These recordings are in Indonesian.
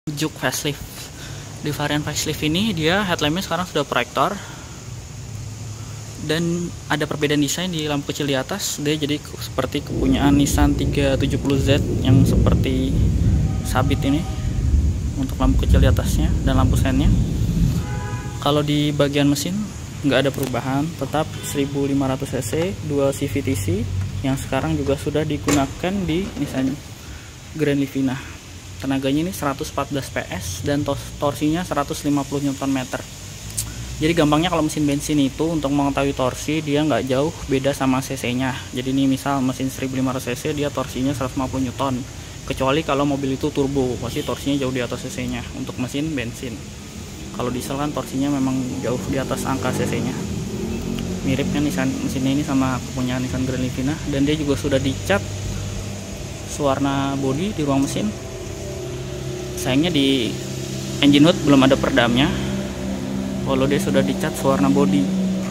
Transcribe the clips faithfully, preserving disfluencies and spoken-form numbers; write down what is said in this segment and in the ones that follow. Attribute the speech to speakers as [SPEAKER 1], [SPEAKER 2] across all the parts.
[SPEAKER 1] Juke facelift. Di varian facelift ini dia headlampnya sekarang sudah proyektor dan ada perbedaan desain di lampu kecil di atas. Dia jadi seperti kepunyaan Nissan tiga tujuh nol Z yang seperti sabit ini untuk lampu kecil di atasnya dan lampu sennya. Kalau di bagian mesin nggak ada perubahan, tetap seribu lima ratus cc dual C V T C yang sekarang juga sudah digunakan di Nissan Grand Livina. Tenaganya ini seratus empat belas P S dan torsinya seratus lima puluh newton meter. Jadi gampangnya kalau mesin bensin itu untuk mengetahui torsi dia nggak jauh beda sama cc-nya. Jadi ini misal mesin seribu lima ratus cc dia torsinya seratus lima puluh newton. Kecuali kalau mobil itu turbo, pasti torsinya jauh di atas cc-nya untuk mesin bensin. Kalau diesel kan torsinya memang jauh di atas angka cc-nya. Miripnya Nissan mesinnya ini sama kepunyaan Nissan Grand Livina, dan dia juga sudah dicat warna bodi di ruang mesin. Sayangnya di engine hood belum ada peredamnya, walau dia sudah dicat warna bodi.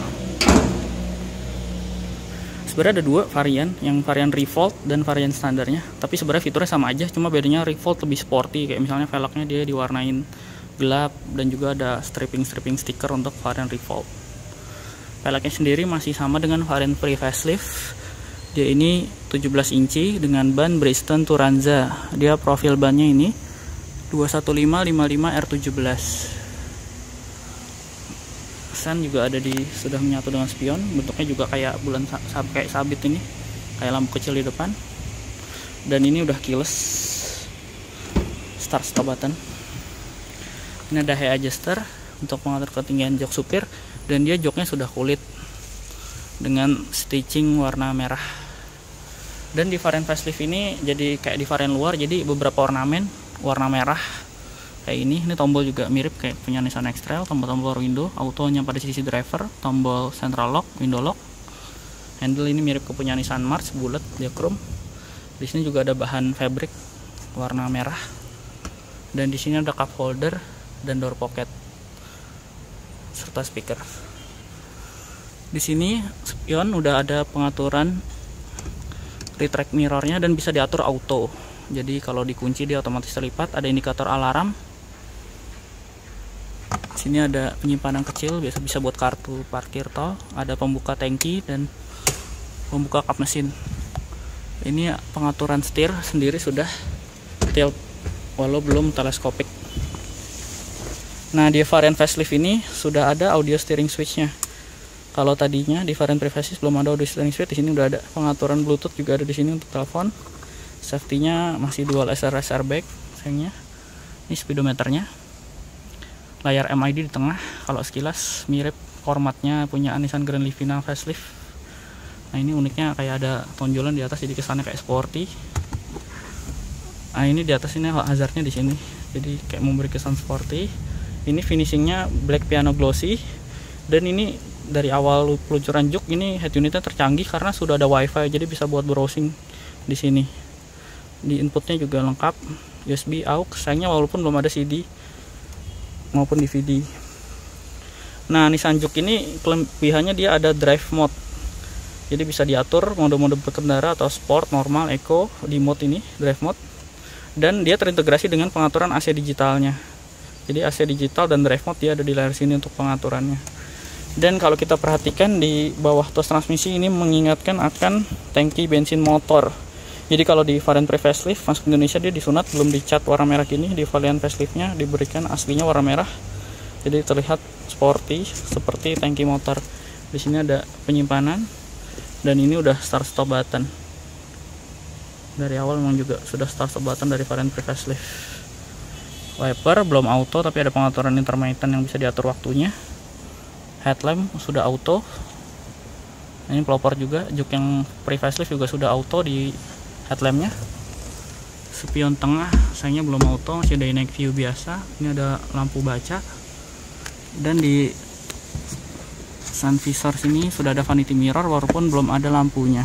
[SPEAKER 1] Sebenarnya ada dua varian, yang varian Revolt dan varian standarnya, tapi sebenarnya fiturnya sama aja, cuma bedanya Revolt lebih sporty, kayak misalnya velgnya dia diwarnain gelap dan juga ada stripping-stripping stiker untuk varian Revolt. Velgnya sendiri masih sama dengan varian pre facelift. Dia ini tujuh belas inci dengan ban Bridgestone Turanza. Dia profil bannya ini dua satu lima lima lima R tujuh belas. Sen juga ada di sudah menyatu dengan spion, bentuknya juga kayak bulan sab, kayak sabit ini, kayak lampu kecil di depan. Dan ini udah keyless start stop button. Ini ada head adjuster untuk mengatur ketinggian jok supir, dan dia joknya sudah kulit dengan stitching warna merah. Dan di varian facelift ini jadi kayak di varian luar, jadi beberapa ornamen warna merah kayak ini. Ini tombol juga mirip kayak punya Nissan X-Trail, tombol-tombol window, autonya pada sisi driver, tombol central lock, window lock. Handle ini mirip ke punya Nissan March, bulat, dia chrome. Di sini juga ada bahan fabric warna merah. Dan di sini ada cup holder dan door pocket serta speaker. Di sini spion udah ada pengaturan retract mirrornya dan bisa diatur auto. Jadi kalau dikunci dia otomatis terlipat. Ada indikator alarm. Sini ada penyimpanan kecil, biasa bisa buat kartu parkir tol. Ada pembuka tangki dan pembuka kap mesin. Ini pengaturan setir sendiri sudah tilt, walau belum teleskopik. Nah, di varian facelift ini sudah ada audio steering switch-nya. Kalau tadinya di varian pre-facelift belum ada audio steering switch, di sini udah ada. Pengaturan Bluetooth juga ada di sini untuk telepon. Safety-nya masih dual S R S airbag, sayangnya. Ini speedometernya. Layar M I D di tengah. Kalau sekilas mirip formatnya punya Nissan Grand Livina facelift. Nah, ini uniknya kayak ada tonjolan di atas, jadi kesannya kayak sporty. Nah, ini di atas ini hazardnya di sini, jadi kayak memberi kesan sporty. Ini finishingnya black piano glossy, dan ini dari awal peluncuran Juke ini head unitnya tercanggih karena sudah ada wifi, jadi bisa buat browsing di sini. Di inputnya juga lengkap, U S B, aux, sayangnya walaupun belum ada C D maupun D V D. Nah, Nissan Juke ini kelebihannya dia ada drive mode, jadi bisa diatur mode-mode berkendara atau sport, normal, eco di mode ini drive mode. Dan dia terintegrasi dengan pengaturan A C digitalnya. Jadi A C digital dan drive mode dia ada di layar sini untuk pengaturannya. Dan kalau kita perhatikan di bawah tos transmisi ini mengingatkan akan tangki bensin motor. Jadi kalau di varian pre-facelift masuk Indonesia dia disunat belum dicat warna merah gini. Di varian faceliftnya diberikan aslinya warna merah. Jadi terlihat sporty seperti tangki motor. Di sini ada penyimpanan, dan ini udah start stop button. Dari awal memang juga sudah start stop button dari varian pre-facelift. Wiper belum auto, tapi ada pengaturan intermittent yang bisa diatur waktunya. Headlamp sudah auto. Ini pelopor juga. Juke yang pre-facelift juga sudah auto di headlampnya. Spion tengah sayangnya belum auto, masih ada night view biasa. Ini ada lampu baca. Dan di sun visor sini sudah ada vanity mirror walaupun belum ada lampunya.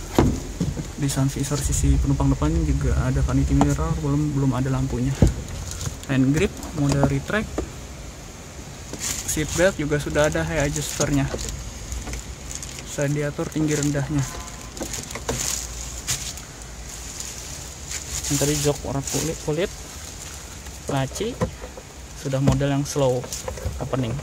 [SPEAKER 1] Di sun visor sisi penumpang depan juga ada vanity mirror, belum belum ada lampunya. Hand grip, mode retract, seatbelt juga sudah ada head adjusternya, bisa diatur tinggi rendahnya. Yang tadi jok warna kulit, kulit laci sudah model yang slow opening.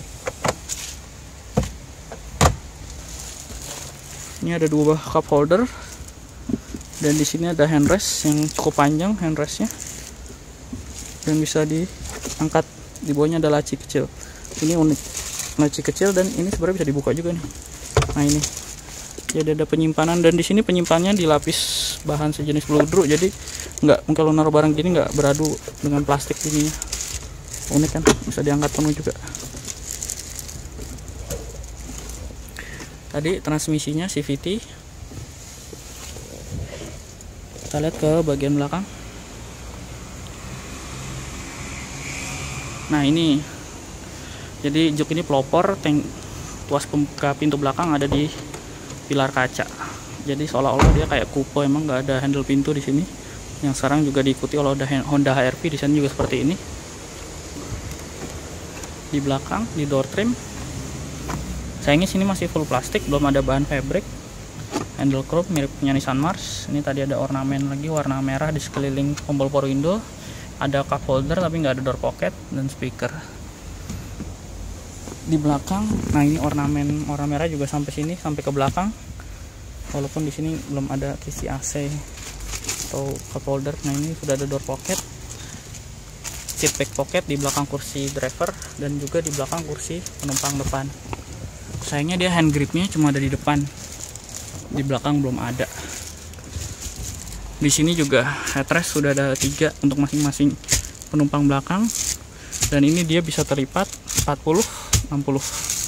[SPEAKER 1] Ini ada dua cup holder dan di sini ada handrest yang cukup panjang handrestnya dan bisa diangkat. Di bawahnya ada laci kecil. Ini unik, laci kecil dan ini sebenarnya bisa dibuka juga nih. Nah ini, jadi ada penyimpanan dan di sini penyimpanannya dilapis bahan sejenis bludru, jadi nggak kalau naruh barang gini nggak beradu dengan plastik ini. Unik kan, bisa diangkat penuh juga. Tadi transmisinya C V T. Kita lihat ke bagian belakang. Nah ini, jadi jok ini pelopor, tank tuas pembuka pintu belakang ada di pilar kaca. Jadi seolah-olah dia kayak coupe, emang nggak ada handle pintu di sini. Yang sekarang juga diikuti oleh Honda H R V, desainnya juga seperti ini. Di belakang, di door trim, sayangnya sini masih full plastik, belum ada bahan fabric. Handle chrome mirip punya Nissan Mars. Ini tadi ada ornamen lagi warna merah di sekeliling tombol power window. Ada cup holder tapi nggak ada door pocket dan speaker. Di belakang, nah ini ornamen warna merah juga sampai sini, sampai ke belakang. Walaupun di sini belum ada kisi A C atau cup holder. Nah ini sudah ada door pocket, seat back pocket di belakang kursi driver dan juga di belakang kursi penumpang depan. Sayangnya dia hand gripnya cuma ada di depan, di belakang belum ada. Di sini juga headrest sudah ada tiga untuk masing-masing penumpang belakang dan ini dia bisa terlipat empat puluh enam puluh.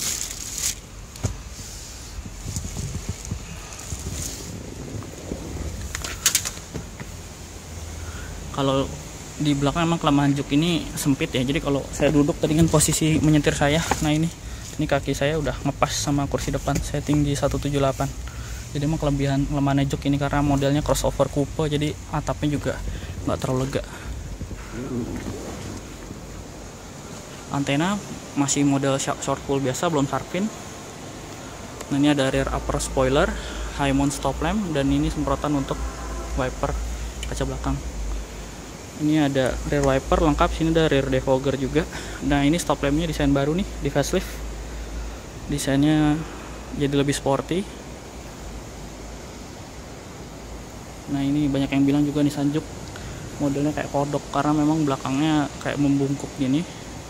[SPEAKER 1] Kalau di belakang emang kelemahan jok ini sempit ya, jadi kalau saya duduk tadi kan posisi menyetir saya, nah ini ini kaki saya udah ngepas sama kursi depan, saya tinggi seratus tujuh puluh delapan. Jadi emang kelebihan kelemahan jok ini karena modelnya crossover coupe, jadi atapnya juga nggak terlalu lega. Antena masih model short pull biasa, belum shark fin. Nah ini ada rear upper spoiler, high mount stop lamp, dan ini semprotan untuk wiper kaca belakang. Ini ada rear wiper lengkap, sini ada rear defogger juga. Nah ini stop lampnya desain baru nih, di facelift. Desainnya jadi lebih sporty. Nah ini banyak yang bilang juga Nissan Juke modelnya kayak kodok karena memang belakangnya kayak membungkuk gini.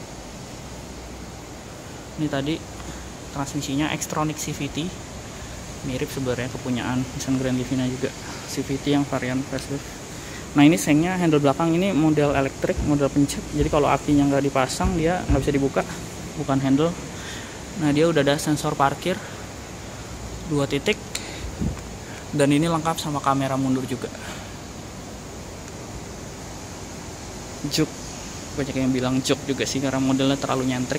[SPEAKER 1] Ini tadi transmisinya Xtronic C V T, mirip sebenarnya kepunyaan Nissan Grand Livina juga, C V T yang varian facelift. Nah ini sengnya handle belakang ini model elektrik, model pencet, jadi kalau akinya nggak dipasang dia nggak bisa dibuka, bukan handle. Nah dia udah ada sensor parkir dua titik dan ini lengkap sama kamera mundur juga. Juke, banyak yang bilang Juke juga sih karena modelnya terlalu nyentrik.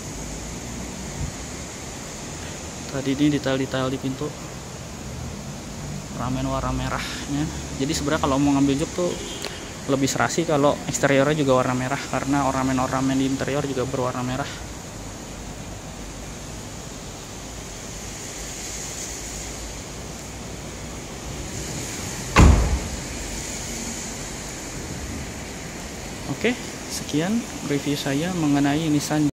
[SPEAKER 1] Tadi ini detail-detail di pintu ornamen warna merahnya. Jadi sebenarnya kalau mau ngambil Juke tuh lebih serasi kalau eksteriornya juga warna merah karena ornamen-ornamen di interior juga berwarna merah. Oke, sekian review saya mengenai Nissan